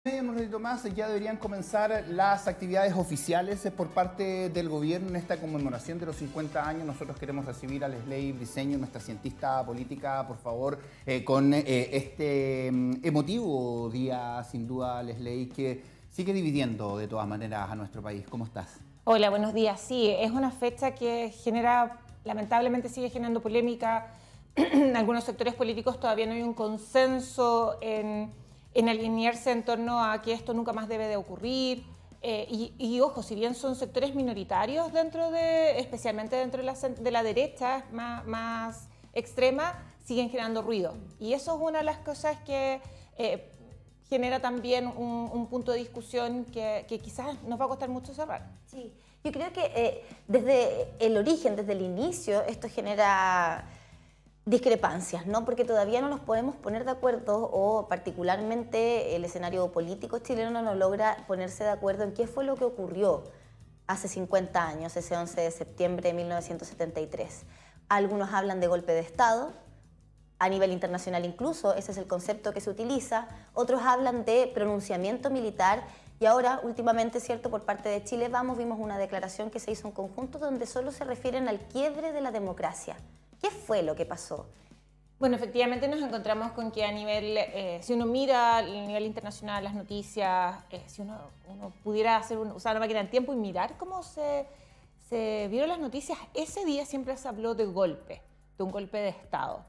En un ratito más ya deberían comenzar las actividades oficiales por parte del gobierno en esta conmemoración de los 50 años. Nosotros queremos recibir a Lesley Briceño, nuestra cientista política, por favor, con este emotivo día, sin duda, Lesley, que sigue dividiendo de todas maneras a nuestro país. ¿Cómo estás? Hola, buenos días. Sí, es una fecha que lamentablemente sigue generando polémica. En algunos sectores políticos todavía no hay un consenso en alinearse en torno a que esto nunca más debe de ocurrir. Ojo, si bien son sectores minoritarios especialmente dentro de la derecha más extrema, siguen generando ruido. Y eso es una de las cosas que genera también un punto de discusión que quizás nos va a costar mucho cerrar. Sí, yo creo que desde el origen, desde el inicio, esto genera discrepancias, ¿no? Porque todavía no nos podemos poner de acuerdo, o particularmente el escenario político chileno no logra ponerse de acuerdo en qué fue lo que ocurrió hace 50 años, ese 11 de septiembre de 1973. Algunos hablan de golpe de Estado, a nivel internacional incluso, ese es el concepto que se utiliza. Otros hablan de pronunciamiento militar y ahora, últimamente, cierto, por parte de Chile vimos una declaración que se hizo en conjunto donde solo se refieren al quiebre de la democracia. ¿Qué fue lo que pasó? Bueno, efectivamente nos encontramos con que a nivel, si uno mira a nivel internacional las noticias, si uno pudiera usar una máquina del tiempo y mirar cómo se vieron las noticias, ese día siempre se habló de un golpe de Estado.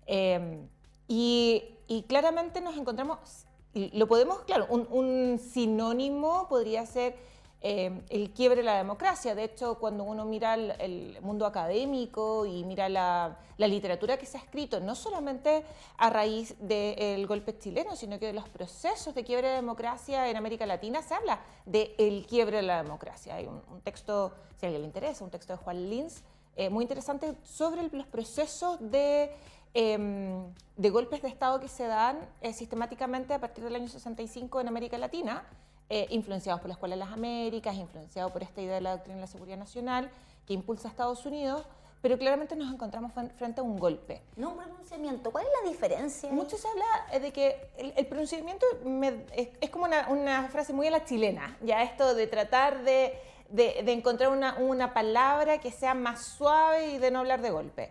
Y claramente nos encontramos, lo podemos, claro, un sinónimo podría ser el quiebre de la democracia. De hecho, cuando uno mira el mundo académico y mira la literatura que se ha escrito, no solamente a raíz del golpe chileno, sino que de los procesos de quiebre de democracia en América Latina, se habla del quiebre de la democracia. Hay un texto, si a alguien le interesa, un texto de Juan Lins, muy interesante sobre los procesos de golpes de Estado que se dan sistemáticamente a partir del año 65 en América Latina, influenciados por la Escuela de las Américas, influenciados por esta idea de la doctrina de la seguridad nacional que impulsa a Estados Unidos, pero claramente nos encontramos frente a un golpe. No, un pronunciamiento. ¿Cuál es la diferencia? Mucho se habla de que el pronunciamiento es como una frase muy a la chilena, ya esto de tratar de encontrar una palabra que sea más suave y de no hablar de golpe.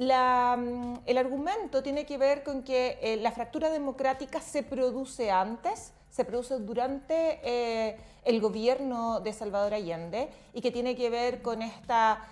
El argumento tiene que ver con que la fractura democrática se produce antes, se produce durante el gobierno de Salvador Allende, y que tiene que ver con esta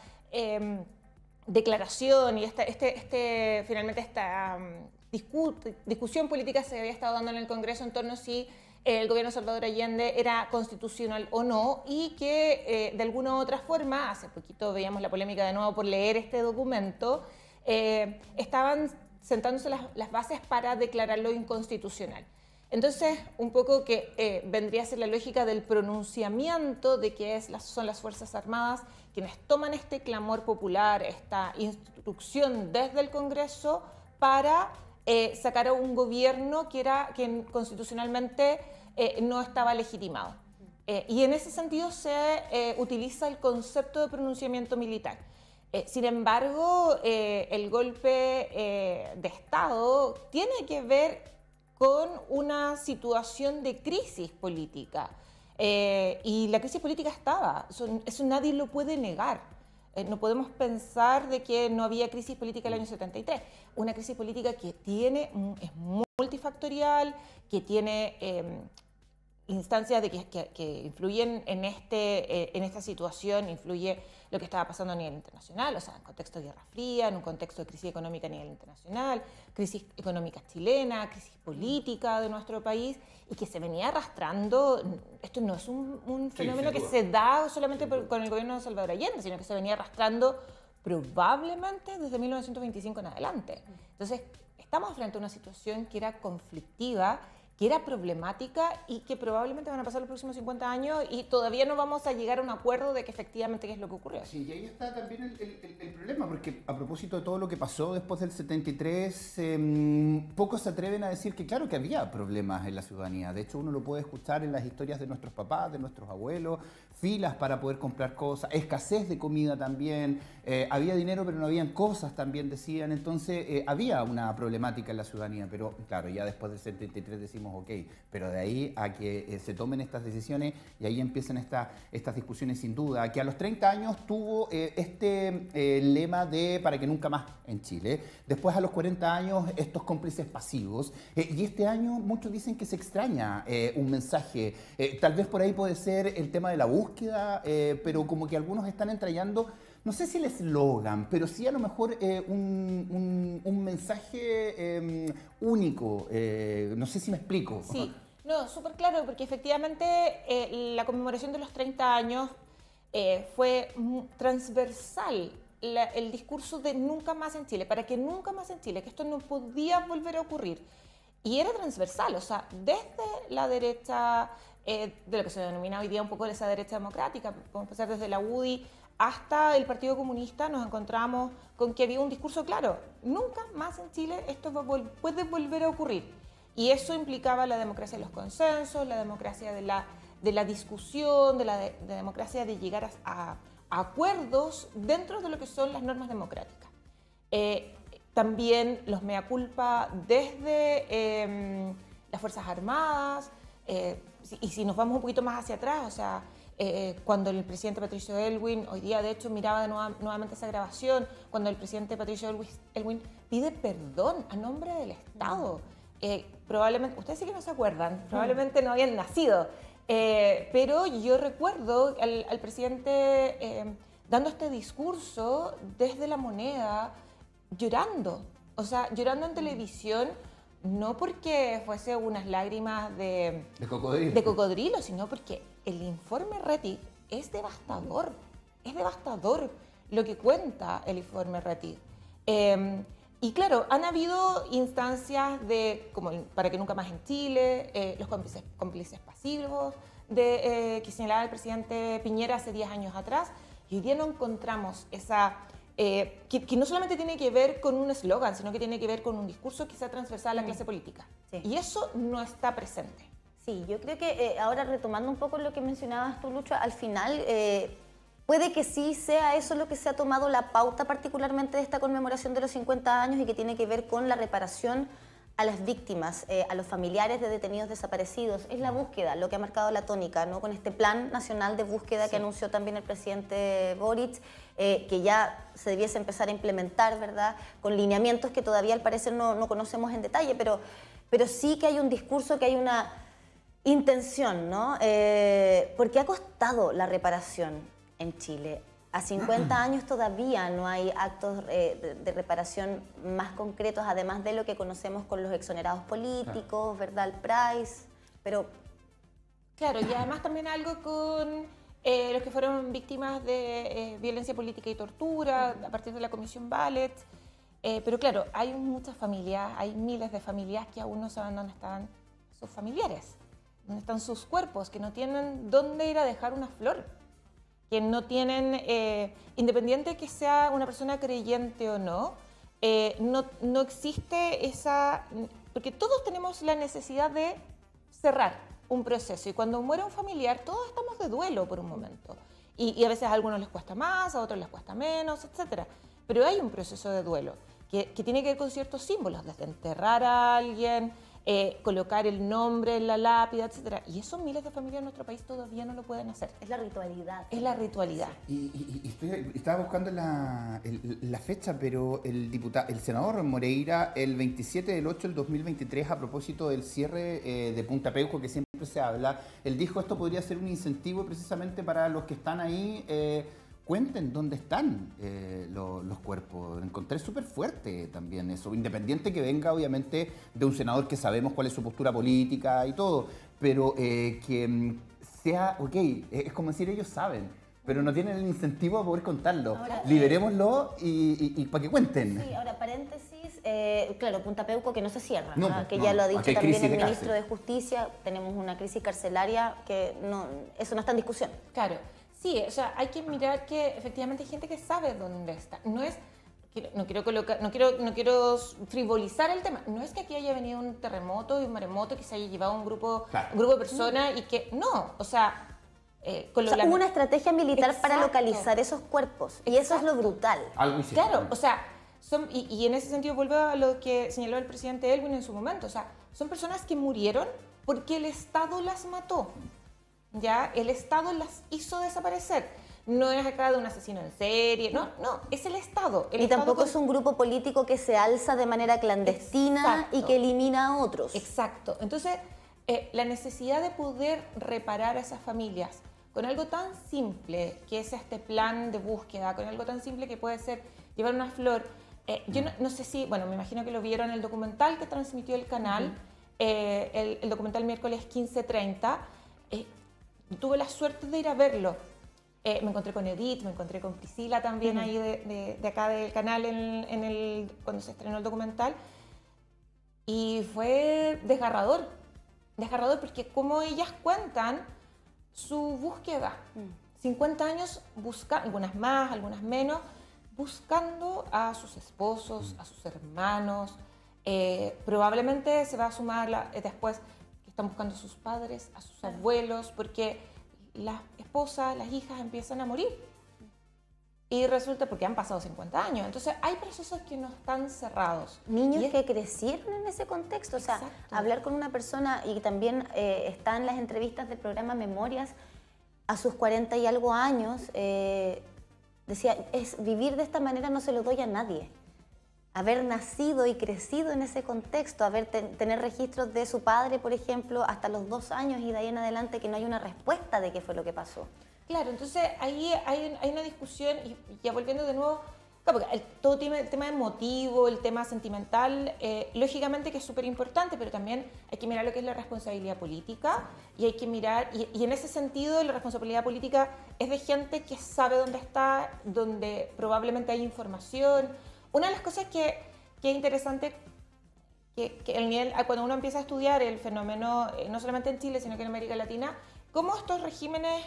declaración y finalmente esta discusión política se había estado dando en el Congreso en torno a si el gobierno de Salvador Allende era constitucional o no, y que de alguna u otra forma, hace poquito veíamos la polémica de nuevo por leer este documento, estaban sentándose las bases para declararlo inconstitucional. Entonces, un poco que vendría a ser la lógica del pronunciamiento de que son las Fuerzas Armadas quienes toman este clamor popular, esta instrucción desde el Congreso para sacar a un gobierno que constitucionalmente no estaba legitimado. Y en ese sentido se utiliza el concepto de pronunciamiento militar. Sin embargo, el golpe de Estado tiene que ver con una situación de crisis política. Y la crisis política estaba, eso nadie lo puede negar. No podemos pensar de que no había crisis política en el año 73. Una crisis política que es multifactorial, que tiene instancias que influyen en esta situación, influye lo que estaba pasando a nivel internacional, o sea, en contexto de Guerra Fría, en un contexto de crisis económica a nivel internacional, crisis económica chilena, crisis política de nuestro país, y que se venía arrastrando. Esto no es un fenómeno que se da solamente con el gobierno de Salvador Allende, sino que se venía arrastrando probablemente desde 1925 en adelante. Entonces, estamos frente a una situación que era conflictiva, que era problemática y que probablemente van a pasar los próximos 50 años y todavía no vamos a llegar a un acuerdo de que efectivamente qué es lo que ocurrió. Sí, y ahí está también el problema, porque a propósito de todo lo que pasó después del 73, pocos se atreven a decir que claro que había problemas en la ciudadanía. De hecho, uno lo puede escuchar en las historias de nuestros papás, de nuestros abuelos, filas para poder comprar cosas, escasez de comida también, había dinero pero no habían cosas también decían, entonces había una problemática en la ciudadanía, pero claro, ya después del 73 decimos decimos, ok, pero de ahí a que se tomen estas decisiones y ahí empiezan estas discusiones sin duda, que a los 30 años tuvo este lema de para que nunca más en Chile, después a los 40 años estos cómplices pasivos, y este año muchos dicen que se extraña un mensaje, tal vez por ahí puede ser el tema de la búsqueda, pero como que algunos están entrañando, no sé si el eslogan, pero sí a lo mejor un mensaje único. No sé si me explico. Sí, no, súper claro, porque efectivamente la conmemoración de los 30 años fue transversal. El discurso de nunca más en Chile, para que nunca más en Chile, que esto no podía volver a ocurrir. Y era transversal, o sea, desde la derecha, de lo que se denomina hoy día un poco esa derecha democrática, podemos pasar desde la UDI hasta el Partido Comunista, nos encontramos con que había un discurso claro, nunca más en Chile esto puede volver a ocurrir. Y eso implicaba la democracia de los consensos, la democracia de la discusión, de la democracia de llegar a acuerdos dentro de lo que son las normas democráticas. También los mea culpa desde las Fuerzas Armadas, y si nos vamos un poquito más hacia atrás, o sea, cuando el presidente Patricio Aylwin, hoy día de hecho miraba nuevamente esa grabación, cuando el presidente Patricio Aylwin pide perdón a nombre del Estado. Probablemente, ustedes sí que no se acuerdan, probablemente no habían nacido, pero yo recuerdo al presidente dando este discurso desde La Moneda, llorando, o sea, llorando en televisión, no porque fuese unas lágrimas de cocodrilo, sino porque el informe Rettig es devastador lo que cuenta el informe Rettig. Y claro, han habido instancias como para que nunca más en Chile, los cómplices pasivos que señalaba el presidente Piñera hace 10 años atrás, y hoy día no encontramos esa... que no solamente tiene que ver con un eslogan, sino que tiene que ver con un discurso que sea transversal a la clase política. Sí. Y eso no está presente. Sí, yo creo que ahora retomando un poco lo que mencionabas tú, Lucho, al final puede que sí sea eso lo que se ha tomado la pauta particularmente de esta conmemoración de los 50 años y que tiene que ver con la reparación a las víctimas, a los familiares de detenidos desaparecidos. Es la búsqueda lo que ha marcado la tónica, ¿no? Con este plan nacional de búsqueda que anunció también el presidente Boric, que ya se debiese empezar a implementar, ¿verdad? Con lineamientos que todavía al parecer no conocemos en detalle, pero sí que hay un discurso, que hay una intención, ¿no? Porque ha costado la reparación en Chile. A 50 años todavía no hay actos de reparación más concretos, además de lo que conocemos con los exonerados políticos, ¿verdad? El Price, pero... Claro, y además también algo con los que fueron víctimas de violencia política y tortura a partir de la Comisión Ballet. Pero claro, hay muchas familias, hay miles de familias que aún no saben dónde están sus familiares, dónde están sus cuerpos, que no tienen dónde ir a dejar una flor, que no tienen, independiente que sea una persona creyente o no, no existe esa... Porque todos tenemos la necesidad de cerrar un proceso, y cuando muere un familiar todos estamos de duelo por un momento, y a veces a algunos les cuesta más, a otros les cuesta menos, etc. Pero hay un proceso de duelo que tiene que ver con ciertos símbolos, desde enterrar a alguien, colocar el nombre en la lápida, etc. Y eso miles de familias en nuestro país todavía no lo pueden hacer. Es la ritualidad. Es la ritualidad. Y estaba buscando la fecha, pero el senador Moreira, el 27 del 8 del 2023, a propósito del cierre de Punta Peuco, que siempre se habla, él dijo esto podría ser un incentivo precisamente para los que están ahí. Cuenten dónde están los cuerpos. Encontré súper fuerte también eso, independiente que venga obviamente de un senador que sabemos cuál es su postura política y todo, pero que sea, ok, es como decir, ellos saben, pero no tienen el incentivo a poder contarlo. Ahora, liberémoslo y para que cuenten. Sí, ahora paréntesis, claro, Punta Peuco que no se cierra, no, que ya lo ha dicho también el ministro de Justicia, tenemos una crisis carcelaria que eso no está en discusión. Claro. Sí, o sea, hay que mirar que efectivamente hay gente que sabe dónde está. No es, no quiero frivolizar el tema. No es que aquí haya venido un terremoto y un maremoto que se haya llevado un grupo de personas y que no, o sea, hubo una estrategia militar para localizar esos cuerpos y eso es lo brutal. Claro, o sea, y en ese sentido vuelvo a lo que señaló el presidente Elwin en su momento, o sea, son personas que murieron porque el Estado las mató, ¿ya? El Estado las hizo desaparecer. No es acá de un asesino en serie, no, es el Estado. Y tampoco es un grupo político que se alza de manera clandestina. Exacto. Y que elimina a otros. Exacto. Entonces, la necesidad de poder reparar a esas familias con algo tan simple que es este plan de búsqueda, con algo tan simple que puede ser llevar una flor. Yo no sé si, bueno, me imagino que lo vieron en el documental que transmitió el canal, el documental miércoles 15:30. Tuve la suerte de ir a verlo. Me encontré con Edith, me encontré con Priscila también ahí de acá del canal cuando se estrenó el documental. Y fue desgarrador porque como ellas cuentan su búsqueda. 50 años buscando, algunas más, algunas menos, buscando a sus esposos, a sus hermanos. Probablemente se va a sumar después que están buscando a sus padres, a sus abuelos, porque las esposas, las hijas empiezan a morir. Y resulta porque han pasado 50 años. Entonces hay procesos que no están cerrados. Niños que crecieron en ese contexto. O sea, hablar con una persona, y también está en las entrevistas del programa Memorias, a sus 40 y algo años, decía, vivir de esta manera no se lo doy a nadie. Haber nacido y crecido en ese contexto, tener registros de su padre, por ejemplo, hasta los 2 años y de ahí en adelante que no hay una respuesta de qué fue lo que pasó. Claro, entonces ahí hay una discusión, y ya volviendo de nuevo, claro, porque todo el tema emotivo, el tema sentimental, lógicamente que es súper importante, pero también hay que mirar lo que es la responsabilidad política, y hay que mirar, y en ese sentido la responsabilidad política es de gente que sabe dónde está, donde probablemente hay información. Una de las cosas que es interesante, que el nivel, cuando uno empieza a estudiar el fenómeno, no solamente en Chile, sino que en América Latina, cómo estos regímenes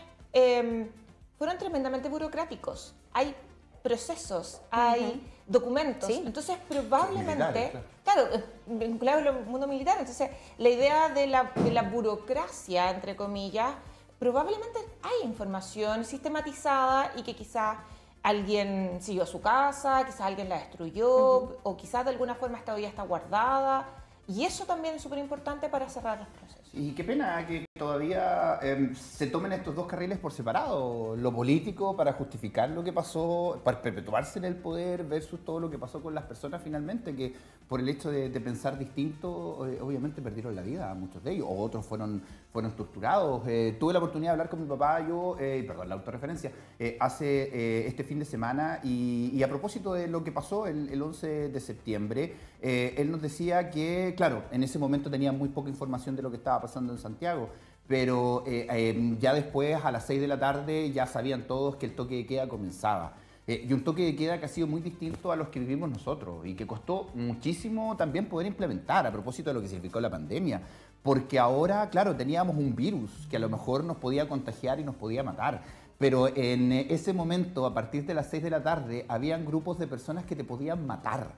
fueron tremendamente burocráticos. Hay procesos, hay documentos. ¿Sí? Entonces, probablemente, claro, vinculado al mundo militar, entonces la idea de la burocracia, entre comillas, probablemente hay información sistematizada y que quizás alguien siguió a su casa, quizás alguien la destruyó, o quizás de alguna forma todavía está guardada. Y eso también es súper importante para cerrar los procesos. Y qué pena que todavía se tomen estos dos carriles por separado. Lo político para justificar lo que pasó, para perpetuarse en el poder, versus todo lo que pasó con las personas finalmente, que por el hecho de pensar distinto, obviamente perdieron la vida, muchos de ellos, o otros fueron torturados. Tuve la oportunidad de hablar con mi papá, perdón, la autorreferencia, hace este fin de semana, y a propósito de lo que pasó el 11 de septiembre, él nos decía que, claro, en ese momento tenía muy poca información de lo que estaba pasando en Santiago, pero ya después, a las 6 de la tarde, ya sabían todos que el toque de queda comenzaba. Y un toque de queda que ha sido muy distinto a los que vivimos nosotros y que costó muchísimo también poder implementar a propósito de lo que significó la pandemia. Porque ahora, claro, teníamos un virus que a lo mejor nos podía contagiar y nos podía matar. Pero en ese momento, a partir de las 6 de la tarde, habían grupos de personas que te podían matar.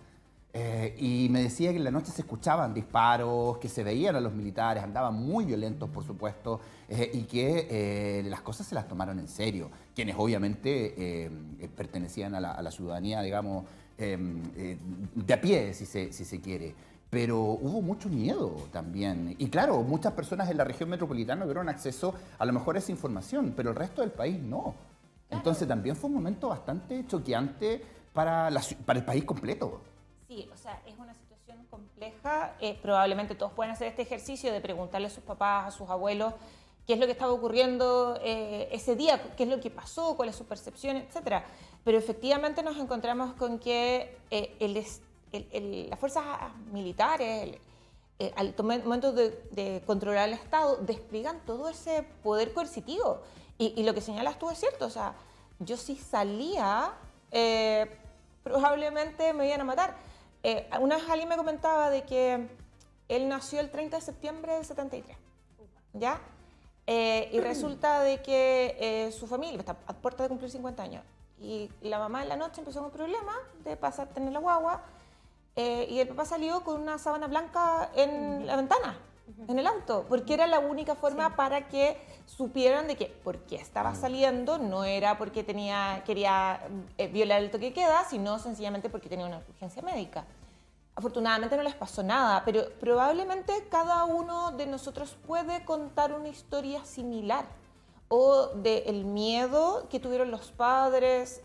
Y me decía que en la noche se escuchaban disparos, que se veían a los militares, andaban muy violentos, por supuesto, y que las cosas se las tomaron en serio. Quienes obviamente pertenecían a la ciudadanía, digamos, de a pie, si se quiere. Pero hubo mucho miedo también. Y claro, muchas personas en la región metropolitana tuvieron acceso a lo mejor a esa información, pero el resto del país no. Entonces también fue un momento bastante choqueante para el país completo. Sí, o sea, es una situación compleja. Probablemente todos pueden hacer este ejercicio de preguntarle a sus papás, a sus abuelos, qué es lo que estaba ocurriendo ese día, qué es lo que pasó, cuál es su percepción, etc. Pero efectivamente nos encontramos con que las fuerzas militares, al momento de controlar el Estado, despliegan todo ese poder coercitivo. Y lo que señalas tú es cierto, o sea, yo si salía, probablemente me iban a matar. Una vez alguien me comentaba de que él nació el 30 de septiembre del 73, ¿ya? Y resulta de que su familia está a puerta de cumplir 50 años. Y la mamá en la noche empezó con un problema de tener la guagua, y el papá salió con una sábana blanca en la ventana. en el auto, porque era la única forma para que supieran de que por qué estaba saliendo, no era porque quería violar el toque de queda, sino sencillamente porque tenía una urgencia médica. Afortunadamente no les pasó nada, pero probablemente cada uno de nosotros puede contar una historia similar, o del miedo que tuvieron los padres,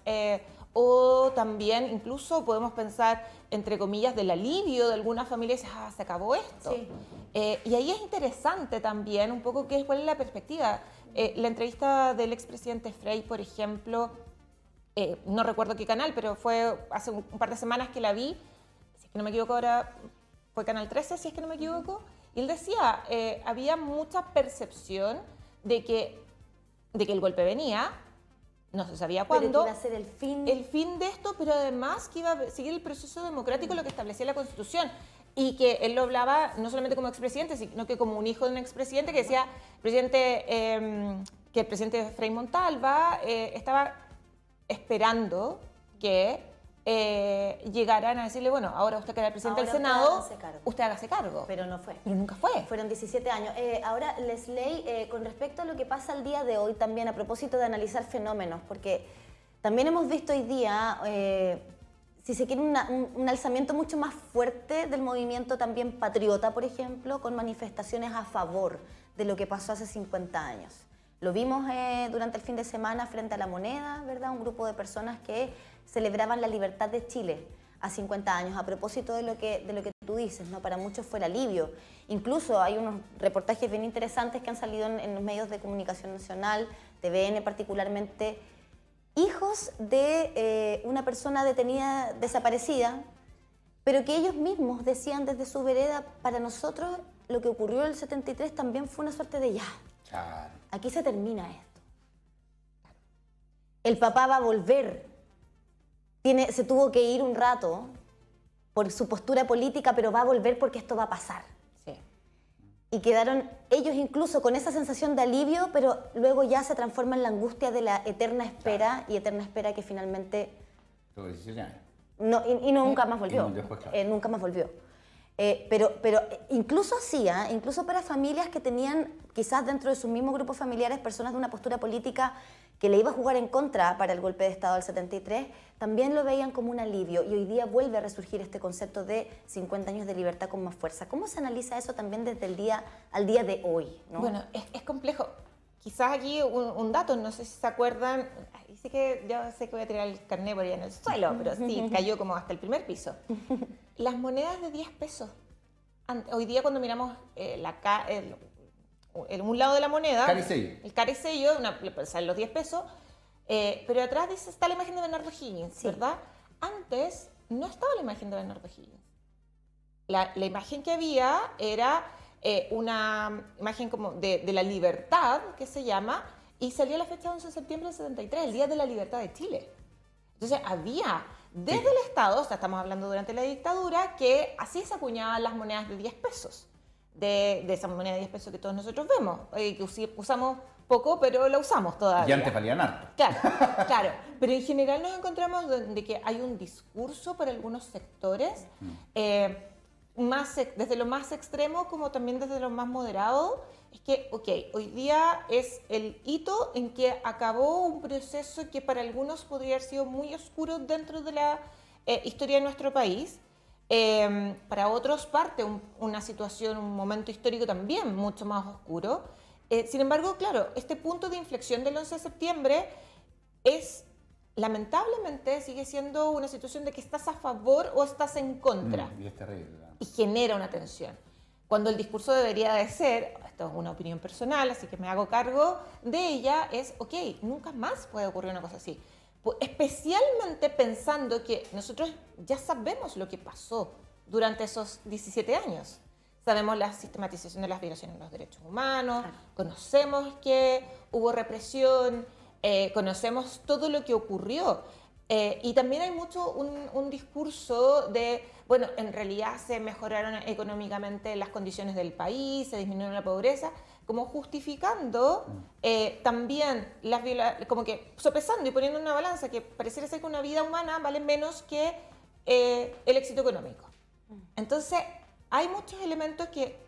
o también incluso podemos pensar, entre comillas, del alivio de alguna familia y dices, se acabó esto. Sí. Y ahí es interesante también un poco cuál es la perspectiva. La entrevista del expresidente Frey, por ejemplo, no recuerdo qué canal, pero fue hace un par de semanas que la vi, si es que no me equivoco ahora, fue Canal 13, si es que no me equivoco, y él decía, había mucha percepción de que el golpe venía, no se sabía cuándo. Pero que iba a ser el fin de esto, pero además que iba a seguir el proceso democrático, lo que establecía la Constitución. Y que él lo hablaba no solamente como expresidente, sino que como un hijo de un expresidente que decía, que el presidente Frei Montalva estaba esperando que llegaran a decirle, bueno, ahora usted que era el presidente del Senado, usted hágase cargo. Pero no fue. Pero nunca fue. Fueron 17 años. Ahora, Lesley, con respecto a lo que pasa el día de hoy también, a propósito de analizar fenómenos, porque también hemos visto hoy día, si se quiere, un alzamiento mucho más fuerte del movimiento también patriota, por ejemplo, con manifestaciones a favor de lo que pasó hace 50 años. Lo vimos durante el fin de semana frente a La Moneda, ¿verdad? Un grupo de personas que celebraban la libertad de Chile a 50 años, a propósito de lo que tú dices, ¿no? Para muchos fue el alivio. Incluso hay unos reportajes bien interesantes que han salido en los medios de comunicación nacional, TVN particularmente, hijos de una persona detenida, desaparecida, pero que ellos mismos decían desde su vereda, para nosotros lo que ocurrió en el 73 también fue una suerte de ya, aquí se termina esto. El papá va a volver. Se tuvo que ir un rato por su postura política, pero va a volver porque esto va a pasar. Sí. Y quedaron ellos incluso con esa sensación de alivio, pero luego ya se transforma en la angustia de la eterna espera, y eterna espera que finalmente... Tuvo 17 años. No, y nunca más volvió. Después, Nunca más volvió. Pero incluso así, incluso para familias que tenían quizás dentro de sus mismos grupos familiares personas de una postura política que le iba a jugar en contra para el golpe de Estado del 73, también lo veían como un alivio, y hoy día vuelve a resurgir este concepto de 50 años de libertad con más fuerza. ¿Cómo se analiza eso también desde el día al día de hoy, ¿no? Bueno, es complejo. Quizás aquí un dato, no sé si se acuerdan, dice que yo sé que voy a tirar el carné por allá en el suelo, pero sí, cayó como hasta el primer piso. Las monedas de 10 pesos. Hoy día cuando miramos un lado de la moneda, el caricello, salen los 10 pesos, pero atrás dice, está la imagen de Bernardo Higgins, sí, ¿verdad? Antes no estaba la imagen de Bernardo Higgins. La imagen que había era una imagen como de la libertad, que se llama, y salió la fecha 11 de septiembre del 73, el Día de la Libertad de Chile. Entonces había desde el Estado, o sea, estamos hablando durante la dictadura, que así se acuñaban las monedas de 10 pesos. De esa moneda de 10 pesos que todos nosotros vemos, que usamos poco, pero la usamos todavía. Y antes valían harto. Claro, claro. Pero en general nos encontramos de que hay un discurso para algunos sectores, desde lo más extremo como también desde lo más moderado, es que, hoy día es el hito en que acabó un proceso que para algunos podría haber sido muy oscuro dentro de la historia de nuestro país. Para otros parte una situación, un momento histórico también mucho más oscuro. Sin embargo, claro, este punto de inflexión del 11 de septiembre lamentablemente sigue siendo una situación de que estás a favor o estás en contra. Y es terrible. Y genera una tensión. Cuando el discurso debería de ser, esto es una opinión personal, así que me hago cargo de ella, es, nunca más puede ocurrir una cosa así. Especialmente pensando que nosotros ya sabemos lo que pasó durante esos 17 años. Sabemos la sistematización de las violaciones de los derechos humanos, conocemos que hubo represión, conocemos todo lo que ocurrió. Y también hay mucho un discurso de, bueno, en realidad se mejoraron económicamente las condiciones del país, se disminuyó la pobreza, como justificando también como que sopesando y poniendo en una balanza que pareciera ser que una vida humana vale menos que el éxito económico. Entonces, hay muchos elementos que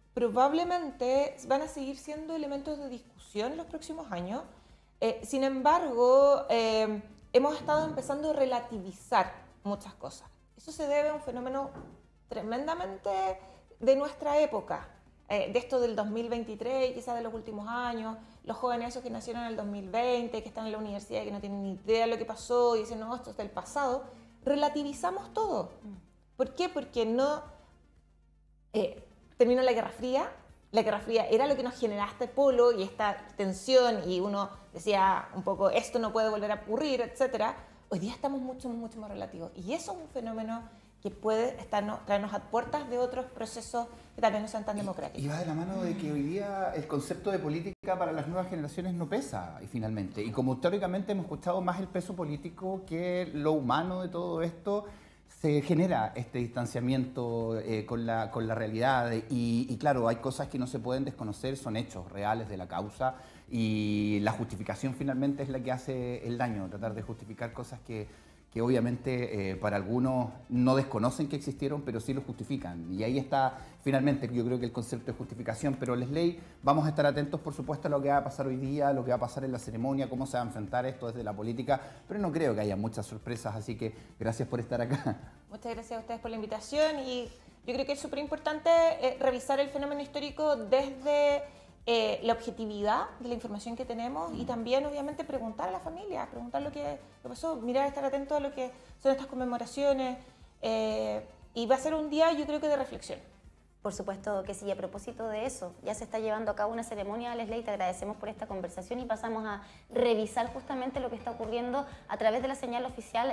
probablemente van a seguir siendo elementos de discusión en los próximos años. Sin embargo, hemos estado empezando a relativizar muchas cosas. Eso se debe a un fenómeno tremendamente de nuestra época, de esto del 2023, quizás de los últimos años, los jóvenes esos que nacieron en el 2020, que están en la universidad y que no tienen ni idea de lo que pasó y dicen, no, esto es del pasado. Relativizamos todo. ¿Por qué? Porque no terminó la Guerra Fría. La Guerra Fría era lo que nos generaba este polo y esta tensión, y uno decía un poco, esto no puede volver a ocurrir, etc. Hoy día estamos mucho más relativos. Y eso es un fenómeno que puede traernos a puertas de otros procesos que también no sean tan democráticos. Y va de la mano de que hoy día el concepto de política para las nuevas generaciones no pesa, y finalmente. Y como históricamente hemos escuchado más el peso político que lo humano de todo esto, se genera este distanciamiento con la realidad. Y claro, hay cosas que no se pueden desconocer, son hechos reales de la causa, y la justificación finalmente es la que hace el daño, tratar de justificar cosas que obviamente para algunos no desconocen que existieron, pero sí lo justifican. Y ahí está finalmente, yo creo que el concepto de justificación. Pero Lesley, vamos a estar atentos, por supuesto, a lo que va a pasar hoy día, lo que va a pasar en la ceremonia, cómo se va a enfrentar esto desde la política, pero no creo que haya muchas sorpresas, así que gracias por estar acá. Muchas gracias a ustedes por la invitación, y yo creo que es súper importante revisar el fenómeno histórico desde la objetividad de la información que tenemos, y también obviamente preguntar a la familia, preguntar lo que pasó, mirar, estar atento a lo que son estas conmemoraciones, y va a ser un día, yo creo que de reflexión. Por supuesto que sí, y a propósito de eso, ya se está llevando a cabo una ceremonia, Lesley, te agradecemos por esta conversación y pasamos a revisar justamente lo que está ocurriendo a través de la señal oficial